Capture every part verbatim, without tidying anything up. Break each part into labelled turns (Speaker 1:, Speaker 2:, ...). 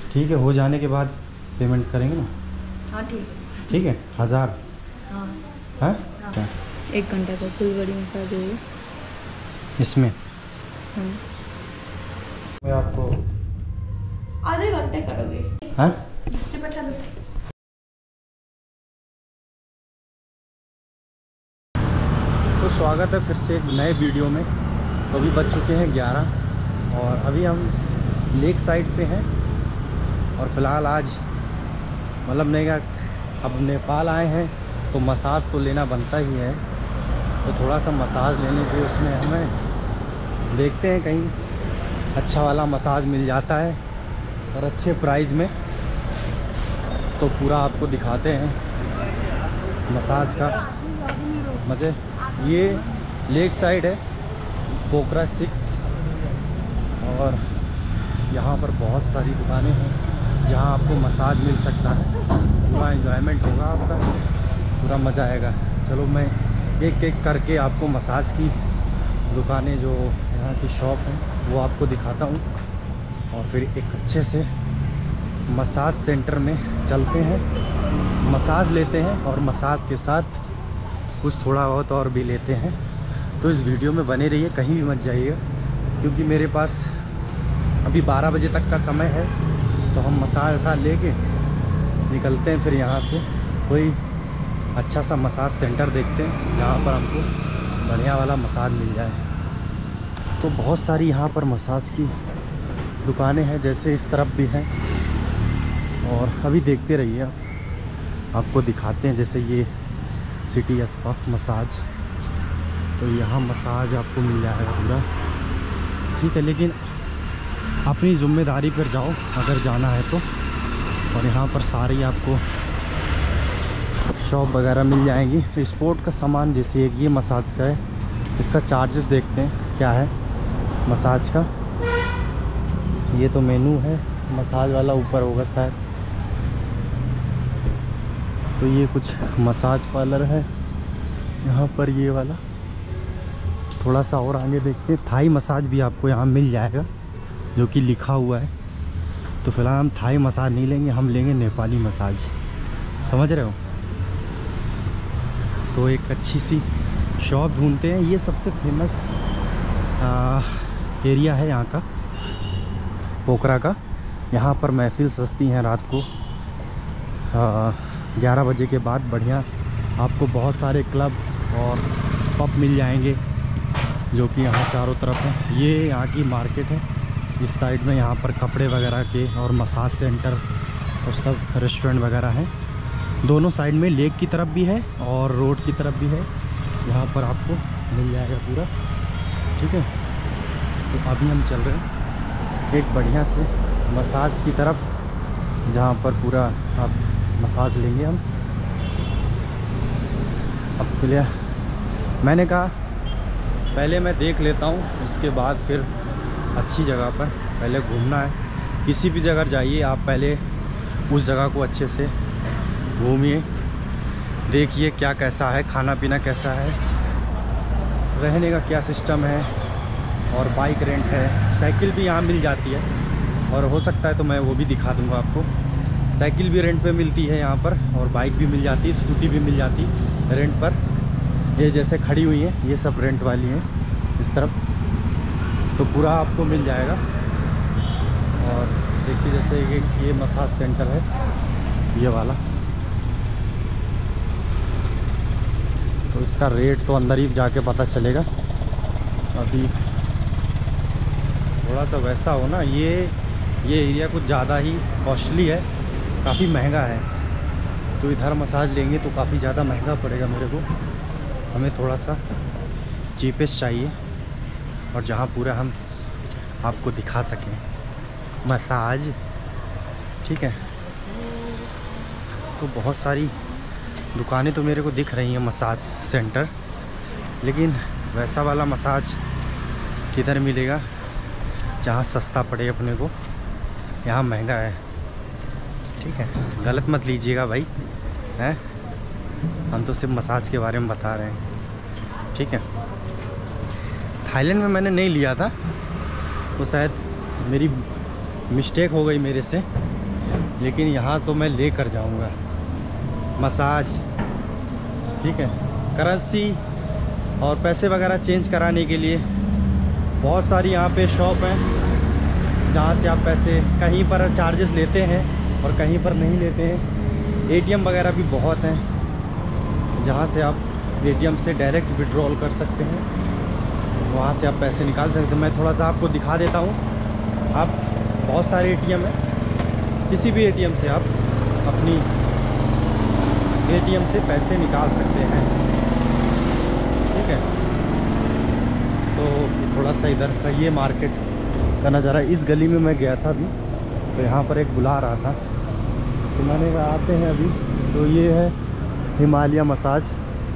Speaker 1: ठीक है, हो जाने के बाद पेमेंट करेंगे ना।
Speaker 2: हाँ ठीक है।
Speaker 1: ठीक है, हज़ार।
Speaker 2: हाँ
Speaker 1: हाँ,
Speaker 2: हाँ। एक घंटे का फुल बॉडी मसाज होगी
Speaker 1: इसमें।
Speaker 2: हाँ।
Speaker 1: मैं आपको
Speaker 2: आधे घंटे करोगे।
Speaker 1: हाँ,
Speaker 2: दूसरी बैठा दो।
Speaker 1: तो स्वागत है फिर से एक नए वीडियो में। तो अभी बज चुके हैं ग्यारह और अभी हम लेक साइड पे हैं। और फ़िलहाल आज मतलब नहीं का अब नेपाल आए हैं तो मसाज तो लेना बनता ही है। तो थोड़ा सा मसाज लेने के उसमें हमें देखते हैं कहीं अच्छा वाला मसाज मिल जाता है और अच्छे प्राइस में। तो पूरा आपको दिखाते हैं मसाज का मज़े। ये लेक साइड है, पोखरा सिक्स। और यहाँ पर बहुत सारी दुकानें हैं जहाँ आपको मसाज मिल सकता है। पूरा एंजॉयमेंट होगा आपका, पूरा मज़ा आएगा। चलो मैं एक एक करके आपको मसाज की दुकानें जो यहाँ की शॉप हैं वो आपको दिखाता हूँ और फिर एक अच्छे से मसाज सेंटर में चलते हैं, मसाज लेते हैं और मसाज के साथ कुछ थोड़ा बहुत और भी लेते हैं। तो इस वीडियो में बने रहिए, कहीं भी मत जाइएगा, क्योंकि मेरे पास अभी बारह बजे तक का समय है। तो हम मसाज वसाज लेके निकलते हैं, फिर यहाँ से कोई अच्छा सा मसाज सेंटर देखते हैं जहाँ पर हमको बढ़िया वाला मसाज मिल जाए। तो बहुत सारी यहाँ पर मसाज की दुकानें हैं, जैसे इस तरफ भी हैं। और अभी देखते रहिए आप, आपको दिखाते हैं। जैसे ये सिटी स्पा मसाज, तो यहाँ मसाज आपको मिल जाएगा पूरा, ठीक है। लेकिन अपनी ज़िम्मेदारी पर जाओ अगर जाना है तो। और यहाँ पर सारी आपको शॉप वगैरह मिल जाएंगी स्पोर्ट का सामान। जैसे एक ये मसाज का है, इसका चार्जेस देखते हैं क्या है मसाज का। ये तो मेनू है मसाज वाला, ऊपर होगा शायद। तो ये कुछ मसाज पार्लर है यहाँ पर, ये वाला। थोड़ा सा और आगे देखते हैं, थाई मसाज भी आपको यहाँ मिल जाएगा जो कि लिखा हुआ है। तो फिलहाल हम थाई मसाज नहीं लेंगे, हम लेंगे नेपाली मसाज, समझ रहे हो। तो एक अच्छी सी शॉप ढूंढते हैं। ये सबसे फेमस आ, एरिया है यहाँ का, पोखरा का। यहाँ पर महफिल सस्ती हैं रात को ग्यारह बजे के बाद। बढ़िया आपको बहुत सारे क्लब और पब मिल जाएंगे जो कि यहाँ चारों तरफ हैं। ये यहाँ की मार्केट है इस साइड में। यहाँ पर कपड़े वगैरह के और मसाज सेंटर और सब रेस्टोरेंट वगैरह हैं दोनों साइड में। लेक की तरफ भी है और रोड की तरफ भी है, यहाँ पर आपको मिल जाएगा पूरा, ठीक है। तो अभी हम चल रहे हैं एक बढ़िया से मसाज की तरफ, जहाँ पर पूरा आप मसाज लेंगे हम। अब के लिए मैंने कहा पहले मैं देख लेता हूँ, इसके बाद फिर अच्छी जगह पर पहले घूमना है। किसी भी जगह जाइए आप, पहले उस जगह को अच्छे से घूमिए, देखिए क्या कैसा है, खाना पीना कैसा है, रहने का क्या सिस्टम है। और बाइक रेंट है, साइकिल भी यहाँ मिल जाती है। और हो सकता है तो मैं वो भी दिखा दूँगा आपको। साइकिल भी रेंट पे मिलती है यहाँ पर, और बाइक भी मिल जाती है, स्कूटी भी मिल जाती है रेंट पर। ये जैसे खड़ी हुई हैं ये सब रेंट वाली हैं इस तरफ। तो पूरा आपको मिल जाएगा। और देखिए जैसे ये, ये मसाज सेंटर है ये वाला। तो इसका रेट तो अंदर ही जाके पता चलेगा। अभी थोड़ा सा वैसा हो ना, ये ये एरिया कुछ ज़्यादा ही कॉस्टली है, काफ़ी महंगा है। तो इधर मसाज लेंगे तो काफ़ी ज़्यादा महंगा पड़ेगा मेरे को। हमें थोड़ा सा चीपेस्ट चाहिए और जहाँ पूरा हम आपको दिखा सकें मसाज, ठीक है। तो बहुत सारी दुकानें तो मेरे को दिख रही हैं मसाज सेंटर, लेकिन वैसा वाला मसाज किधर मिलेगा जहाँ सस्ता पड़े अपने को। यहाँ महंगा है, ठीक है। गलत मत लीजिएगा भाई, हैं। हम तो सिर्फ मसाज के बारे में बता रहे हैं, ठीक है। थाईलैंड में मैंने नहीं लिया था, तो शायद मेरी मिस्टेक हो गई मेरे से। लेकिन यहाँ तो मैं लेकर जाऊँगा मसाज, ठीक है। करेंसी और पैसे वगैरह चेंज कराने के लिए बहुत सारी यहाँ पे शॉप हैं जहाँ से आप पैसे, कहीं पर चार्जेस लेते हैं और कहीं पर नहीं लेते हैं। एटीएम वगैरह भी बहुत हैं जहाँ से आप एटीएम से डायरेक्ट विड्रॉल कर सकते हैं, वहाँ से आप पैसे निकाल सकते हैं। मैं थोड़ा सा आपको दिखा देता हूँ। आप बहुत सारे एटीएम हैं, किसी भी एटीएम से आप अपनी एटीएम से पैसे निकाल सकते हैं, ठीक है। तो थोड़ा सा इधर का ये मार्केट का नज़ारा, इस गली में मैं गया था अभी, तो यहाँ पर एक बुला रहा था तो मैंने कहा आते हैं अभी। तो ये है हिमालय मसाज,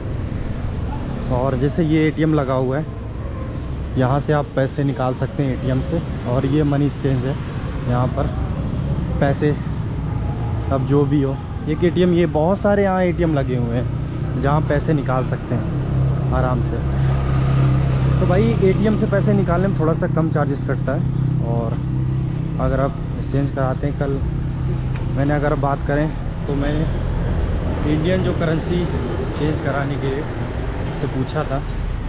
Speaker 1: और जैसे ये एटीएम लगा हुआ है, यहाँ से आप पैसे निकाल सकते हैं एटीएम से। और ये मनी एक्सचेंज है, यहाँ पर पैसे अब जो भी हो, एक एटीएम, ये बहुत सारे यहाँ एटीएम लगे हुए हैं जहाँ पैसे निकाल सकते हैं आराम से। तो भाई एटीएम से पैसे निकालने में थोड़ा सा कम चार्जेस कटता है। और अगर आप एक्सचेंज कराते हैं, कल मैंने अगर बात करें तो मैंने इंडियन जो करेंसी चेंज कराने के से पूछा था,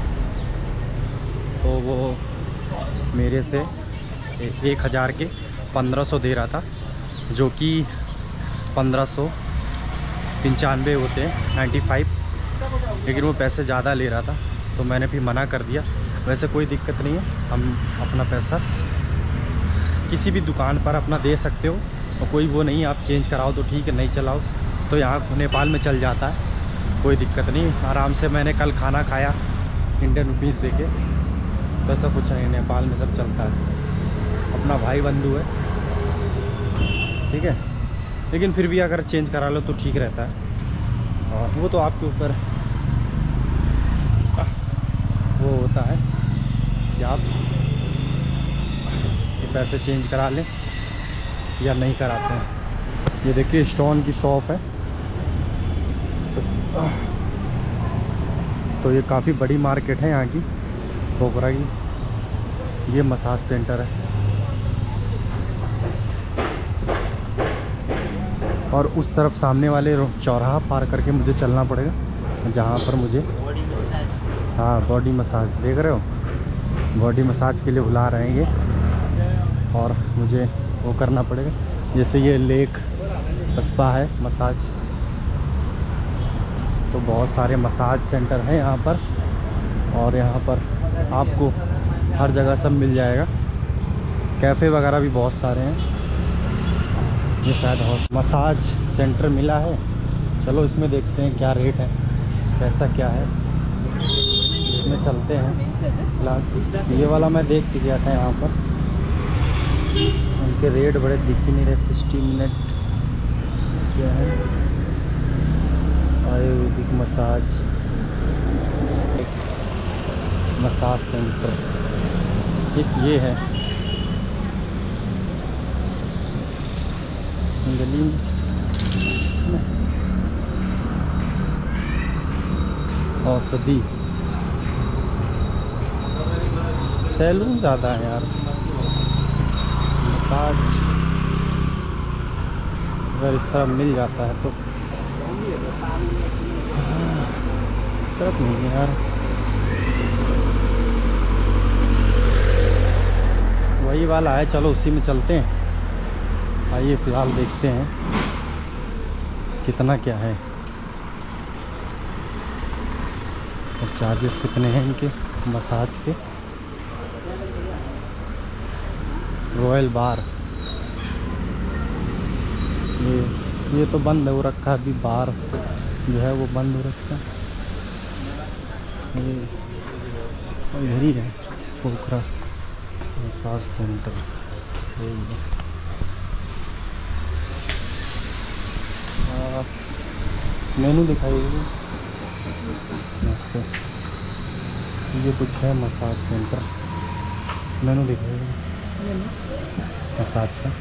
Speaker 1: तो वो मेरे से एक हज़ार के पंद्रह सौ दे रहा था, जो कि पंद्रह सौ पंचानवे होते हैं, नाइन्टी फाइव, लेकिन वो पैसे ज़्यादा ले रहा था तो मैंने भी मना कर दिया। वैसे कोई दिक्कत नहीं है, हम अपना पैसा किसी भी दुकान पर अपना दे सकते हो, और कोई वो नहीं, आप चेंज कराओ तो ठीक है, नहीं चलाओ तो यहाँ नेपाल में चल जाता है, कोई दिक्कत नहीं, आराम से। मैंने कल खाना खाया इंडियन रुपीज़ दे के, तो ऐसा कुछ नहीं, नेपाल में सब चलता है, अपना भाई बंधु है, ठीक है। लेकिन फिर भी अगर चेंज करा लो तो ठीक रहता है, और वो तो आपके ऊपर वो होता है कि आप ये पैसे चेंज करा लें या नहीं कराते हैं। ये देखिए स्टोन की शॉप है, तो ये काफ़ी बड़ी मार्केट है यहाँ की, पोखरा की। ये मसाज सेंटर है, और उस तरफ सामने वाले चौराहा पार करके मुझे चलना पड़ेगा, जहाँ पर मुझे, हाँ, बॉडी मसाज देख रहे हो, बॉडी मसाज के लिए बुला रहे हैं ये, और मुझे वो करना पड़ेगा। जैसे ये लेक स्पा है, मसाज, तो बहुत सारे मसाज सेंटर हैं यहाँ पर, और यहाँ पर आपको हर जगह सब मिल जाएगा। कैफ़े वगैरह भी बहुत सारे हैं। ये शायद मसाज सेंटर मिला है, चलो इसमें देखते हैं क्या रेट है, कैसा क्या है, इसमें चलते हैं। फिलहाल ये वाला मैं देख के गया था, यहाँ पर उनके रेट बड़े दिख ही नहीं रहे। सिक्सटी मिनट क्या है, आयुर्वेदिक मसाज, मसाज सेंटर, एक ये है गली में, औषधि सैलून ज़्यादा है यार। मसाज अगर इस तरफ मिल जाता है तो, इस तरफ नहीं है यार, वही वाला है, चलो उसी में चलते हैं। आइए फ़िलहाल देखते हैं कितना क्या है और चार्जेस कितने हैं इनके मसाज के। रॉयल बार, ये ये तो बंद हो रखा है अभी, बार जो है वो बंद हो रखा है। ये इधर ही है पोखरा मसाज सेंटर। मेनू दिखाइए। नमस्ते, ये कुछ है मसाज सेंटर, मेनू दिखाइए मसाज का।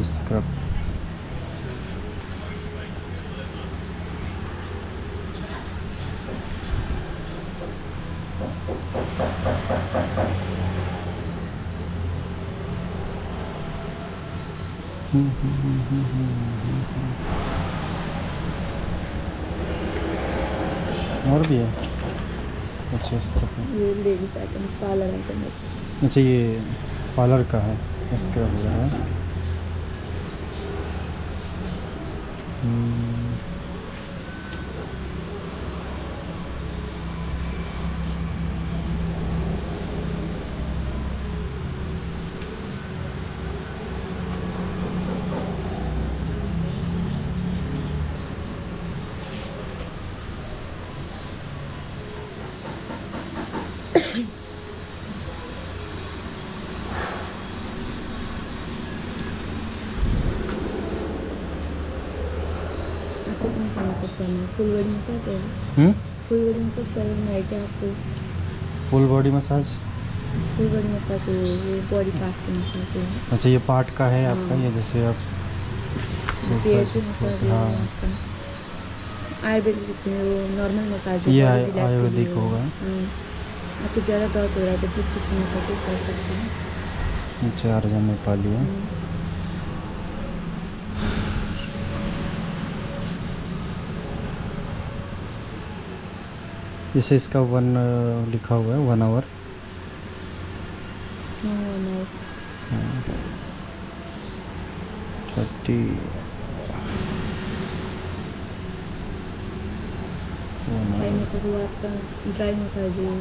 Speaker 1: स्क्रब। और भी है। अच्छा इस तरफ है।
Speaker 2: ये लेडीज आइटम, पार्लर आइटम।
Speaker 1: अच्छा ये पार्लर का है, स्क्रब वगैरह है। हम्म।
Speaker 2: मसाज करना है, फुल बॉडी मसाज है।
Speaker 1: हम्म
Speaker 2: फुल बॉडी मसाज करना है क्या आपको?
Speaker 1: Full body massage.
Speaker 2: Full body massage है, ये बॉडी पार्ट की मसाज है।
Speaker 1: अच्छा ये पार्ट का है
Speaker 2: हाँ।
Speaker 1: आपका, ये जैसे आप
Speaker 2: पेट की मसाज है
Speaker 1: हाँ।
Speaker 2: आपका। आयुर्वेदिक वो नॉर्मल मसाज है।
Speaker 1: ये
Speaker 2: body
Speaker 1: आय-
Speaker 2: relax के
Speaker 1: आयुर्वेदिक
Speaker 2: लिए।
Speaker 1: होगा।
Speaker 2: हाँ। आपको ज़्यादा दर्द हो रहा है तो डीप टिश्यू मसाज भी कर सकते हैं।
Speaker 1: अच्छा अर्जन नेपाली है।
Speaker 2: हम्म।
Speaker 1: जैसे इसका वन लिखा हुआ है, वन आवर।
Speaker 2: हाँ, no।
Speaker 1: थर्टी
Speaker 2: ड्राई मसाज हुआ आपका, ड्राई मसाज है।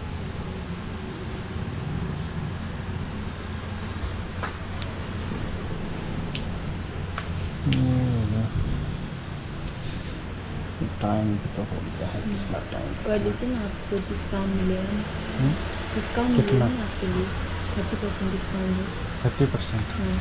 Speaker 1: टाइम तो हो गया है, कितना टाइम?
Speaker 2: कर लीजिए ना, आपको डिस्काउंट मिलेगा ना।
Speaker 1: हम्म?
Speaker 2: डिस्काउंट
Speaker 1: कितना?
Speaker 2: मिलेगा ना आपके लिए, थर्टी परसेंट डिस्काउंट है।
Speaker 1: Thirty percent.
Speaker 2: हाँ।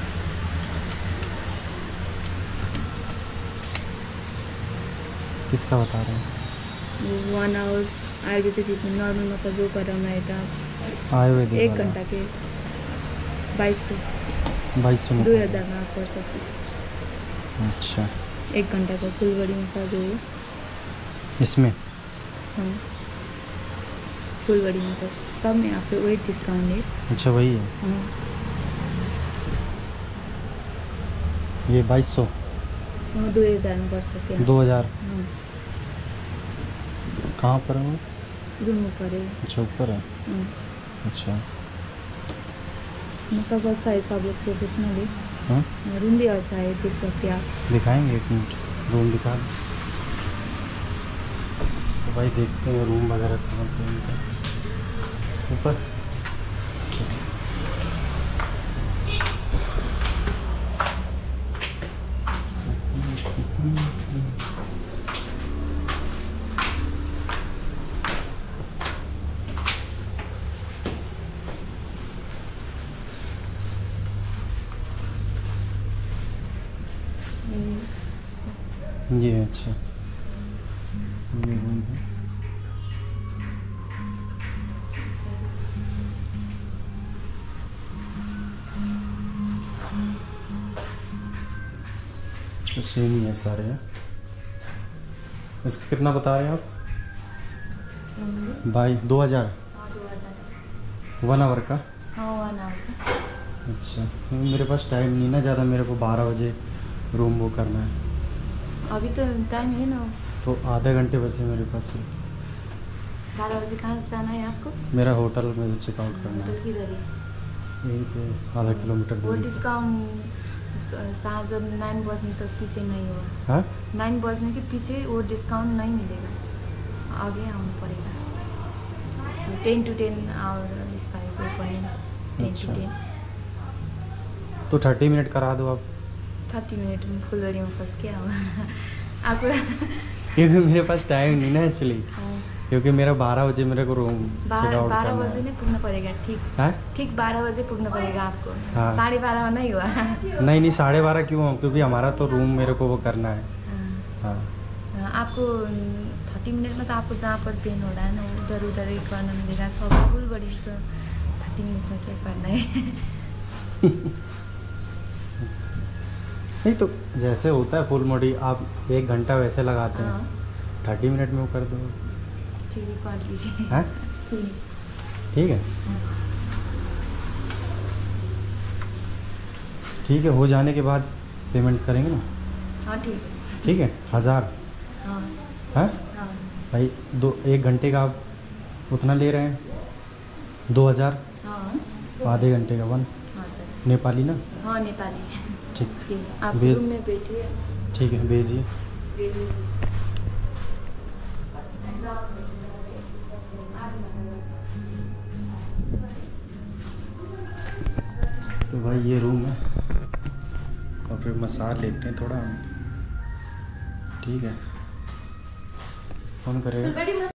Speaker 1: किसका बता रहे हैं?
Speaker 2: वो one hours Ayurvedic treatment, normal massage वो कर रहा है आप
Speaker 1: आयुर्वेदिक
Speaker 2: एक
Speaker 1: वाला।
Speaker 2: घंटा के बाईस सौ
Speaker 1: बाईस सौ
Speaker 2: दो हज़ार में आप कर सकते हैं।
Speaker 1: अच्छा
Speaker 2: एक घंटा का फुल बॉडी मसाज हो।
Speaker 1: इसमें
Speaker 2: हाँ, फुल बॉडी मसाज सब में आपको वही डिस्काउंट है।
Speaker 1: अच्छा वही है।
Speaker 2: हाँ।
Speaker 1: ये बाईस सौ
Speaker 2: हाँ, दो हज़ार में कर सकते हैं।
Speaker 1: दो हज़ार
Speaker 2: हाँ,
Speaker 1: कहाँ पर है वो?
Speaker 2: रूम ऊपर है।
Speaker 1: अच्छा ऊपर है।
Speaker 2: हाँ।
Speaker 1: अच्छा
Speaker 2: मसाज अच्छा है, सब लोग प्रोफेशनल है।
Speaker 1: हाँ
Speaker 2: रूम भी अच्छा है, देख सकते हैं आप।
Speaker 1: दिखाएंगे एक मिनट, रूम दिखा दो। तो भाई देखते हैं रूम वगैरह कहाँ पे है इनका। ऊपर ये है। अच्छा ये रूम है। तो सेम ही है सारे हैं। इसका कितना बता रहे हैं आप? बाई दो हज़ार
Speaker 2: हाँ, दो हज़ार।
Speaker 1: वन आवर का।
Speaker 2: हाँ, वन आवर का।
Speaker 1: अच्छा मेरे पास टाइम नहीं ना ज़्यादा, मेरे को बारह बजे रूम बुक करना है।
Speaker 2: अभी तो टाइम है ना,
Speaker 1: तो आधे घंटे बचे मेरे पास।
Speaker 2: बारह बजे कहाँ जाना है आपको?
Speaker 1: मेरा होटल में चेकआउट करना
Speaker 2: होटल
Speaker 1: है,
Speaker 2: किधर है?
Speaker 1: यहीं पे आधा किलोमीटर
Speaker 2: वो
Speaker 1: दूर।
Speaker 2: डिस्काउंट साँझ नाइन बजने तक पीछे नहीं हुआ।
Speaker 1: हाँ
Speaker 2: नाइन बजने के पीछे वो डिस्काउंट नहीं मिलेगा, आगे आना पड़ेगा। टेन टू टेन आवर इस प्राइस ओपनिंग, टेन
Speaker 1: अच्छा।
Speaker 2: To ten.
Speaker 1: तो थर्टी मिनट करा दो आप,
Speaker 2: थर्टी मिनट में फुल बॉडी मसाज क्या होगा आपको?
Speaker 1: क्योंकि मेरे पास टाइम नहीं ना एक्चुअली,
Speaker 2: हाँ,
Speaker 1: क्योंकि मेरा बारह बजे मेरे को रूम
Speaker 2: बारह
Speaker 1: चेकआउट
Speaker 2: बारह
Speaker 1: करना
Speaker 2: बजे
Speaker 1: है।
Speaker 2: नहीं पुगना पड़ेगा। ठीक
Speaker 1: हाँ
Speaker 2: ठीक बारह बजे पुगना पड़ेगा आपको।
Speaker 1: हाँ।
Speaker 2: साढ़े बारह में नहीं हुआ।
Speaker 1: नहीं नहीं साढ़े बारह क्यों? क्योंकि हमारा तो रूम मेरे को वो करना है।
Speaker 2: हाँ।
Speaker 1: हाँ
Speaker 2: हाँ, आपको थर्टी मिनट में तो आपको जहाँ पर पेन हो रहा है ना उधर उधर ही करना मिलेगा। सब फुल बॉडी तो थर्टी मिनट में क्या करना है।
Speaker 1: नहीं तो जैसे होता है फुल बॉडी, आप एक घंटा वैसे लगाते हैं,
Speaker 2: हाँ
Speaker 1: थर्टी मिनट में वो कर दो।
Speaker 2: ठीक है, काट लीजिए।
Speaker 1: हैं?
Speaker 2: ठीक है।
Speaker 1: ठीक है ठीक है, हो जाने के बाद पेमेंट करेंगे ना।
Speaker 2: हाँ ठीक है।
Speaker 1: ठीक है, हज़ार
Speaker 2: हाँ
Speaker 1: है
Speaker 2: हाँ
Speaker 1: भाई, दो एक घंटे का आप उतना ले रहे हैं, दो हज़ार,
Speaker 2: हाँ
Speaker 1: आधे घंटे का वन,
Speaker 2: हाँ सर।
Speaker 1: नेपाली ना।
Speaker 2: हाँ नेपाली।
Speaker 1: ठीक
Speaker 2: ठीक है, आप
Speaker 1: भेज-
Speaker 2: रूम में बैठिए।
Speaker 1: ठीक है, भेजिए। तो भाई ये रूम है, और फिर मसाज लेते हैं थोड़ा हम। ठीक है, कौन करेगा?